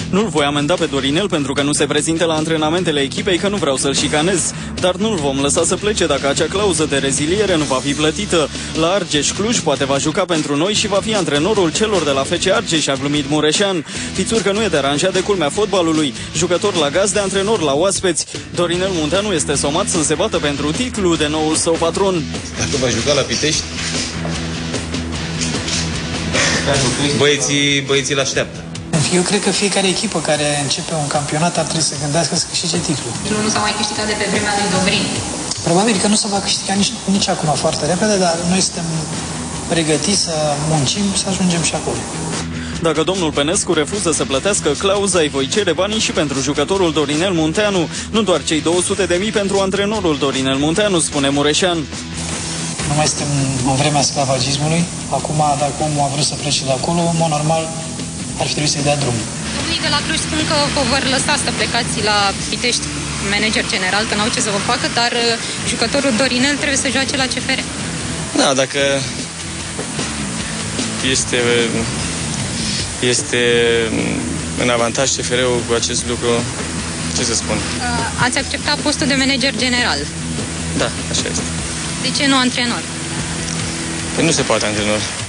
Nu-l voi amenda pe Dorinel pentru că nu se prezinte la antrenamentele echipei, că nu vreau să-l șicanez, dar nu-l vom lăsa să plece dacă acea clauză de reziliere nu va fi plătită. La Argeș Cluj poate va juca pentru noi și va fi antrenorul celor de la FC Argeș, a glumit Mureșan. Fițurcă nu e deranjat de culmea fotbalului. Jucător la gazde, antrenor la oaspeți. Dorinel Munteanu este somat să se bată pentru titlu de noul său patron. Dacă va juca la Pitești, băieții l-așteaptă. Eu cred că fiecare echipă care începe un campionat ar trebui să gândească să câștige titlul. Titlul nu s-a mai câștigat de pe vremea lui Dobrin. Probabil că nu se va câștiga nici acum foarte repede, dar noi suntem pregătiți să muncim, să ajungem și acolo. Dacă domnul Pănescu refuză să plătească clauza, îi voi cere banii și pentru jucătorul Dorinel Munteanu, nu doar cei 200.000 pentru antrenorul Dorinel Munteanu, spune Mureșan. Nu mai suntem în vremea sclavagismului. Acum, dacă omul a vrut să plece de acolo, în mod normal, ar fi trebuit să-i dea drum. Domnii de la Cluj spun că vă vor lăsa să plecați la Pitești, manager general, că n-au ce să vă facă, dar jucătorul Dorinel trebuie să joace la CFR. Da, dacă este în avantaj CFR-ul cu acest lucru, ce să spun? Ați acceptat postul de manager general. Da, așa este. De ce nu antrenor? Păi nu se poate antrenor.